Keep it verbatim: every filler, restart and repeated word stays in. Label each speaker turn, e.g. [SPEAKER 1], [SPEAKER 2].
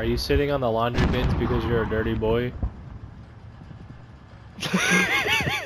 [SPEAKER 1] Are you sitting on the laundry bins because you're a dirty boy?